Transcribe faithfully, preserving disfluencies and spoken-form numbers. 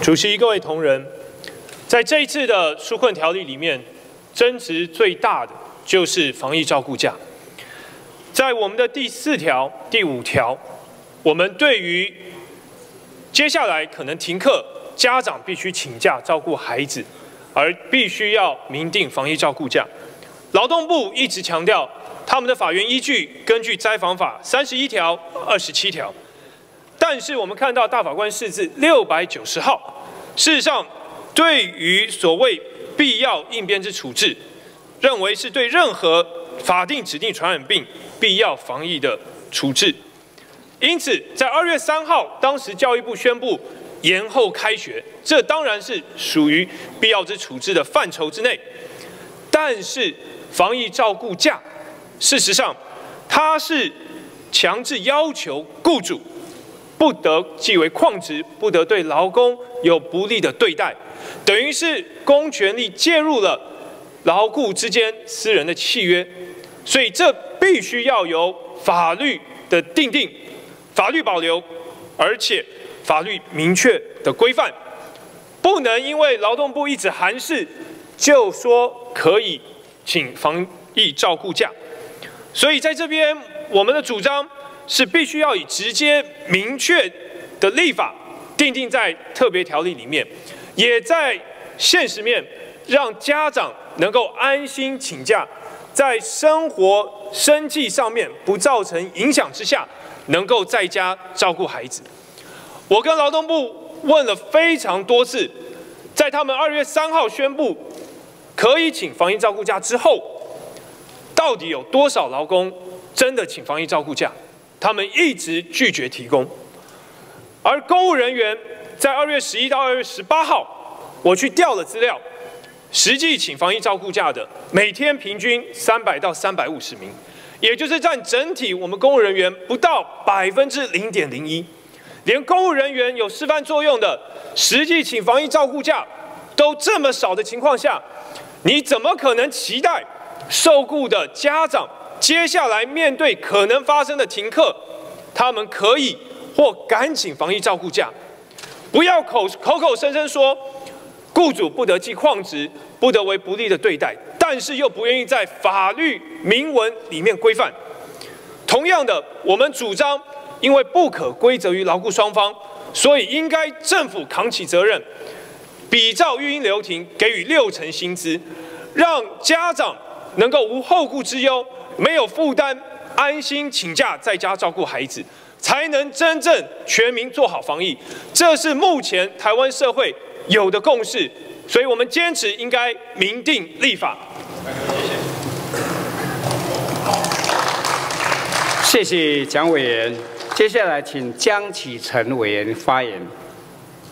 主席、各位同仁，在这一次的纾困条例里面，争执最大的就是防疫照顾假。在我们的第四条、第五条，我们对于接下来可能停课，家长必须请假照顾孩子，而必须要明定防疫照顾假。劳动部一直强调，他们的法源依据根据灾防法三十一条、二十七条。但是我们看到大法官释字六百九十号，事实上对于所谓必要应变之处置，认为是对任何法定指定传染病必要防疫的处置。因此，在二月三号，当时教育部宣布延后开学，这当然是属于必要之处置的范畴之内。但是防疫照顾假，事实上它是强制要求雇主不得记为旷职，不得对劳工有不利的对待，等于是公权力介入了劳雇之间私人的契约，所以这必须要由法律的定定、法律保留，而且法律明确的规范，不能因为劳动部一纸函释就说可以请防疫照顾假。所以在这边，我们的主张是必须要以直接明确的立法订定在特别条例里面，也在现实面让家长能够安心请假，在生活生计上面不造成影响之下，能够在家照顾孩子。我跟劳动部问了非常多次，在他们二月三号宣布可以请防疫照顾假之后，到底有多少劳工真的请防疫照顾假？他们一直拒绝提供。而公务人员在二月十一到二月十八号，我去调了资料，实际请防疫照顾假的，每天平均三百到三百五十名，也就是占整体我们公务人员不到百分之零点零一。连公务人员有示范作用的，实际请防疫照顾假都这么少的情况下，你怎么可能期待受雇的家长接下来面对可能发生的停课，他们可以或敢请防疫照顾假？不要口口口声声说雇主不得记旷职，不得为不利的对待，但是又不愿意在法律明文里面规范。同样的，我们主张，因为不可归责于劳雇双方，所以应该政府扛起责任，比照育婴留停，给予六成薪资，让家长能够无后顾之忧，没有负担，安心请假在家照顾孩子，才能真正全民做好防疫。这是目前台湾社会有的共识，所以我们坚持应该明定立法。 谢谢蒋委员，接下来请江启臣委员发言。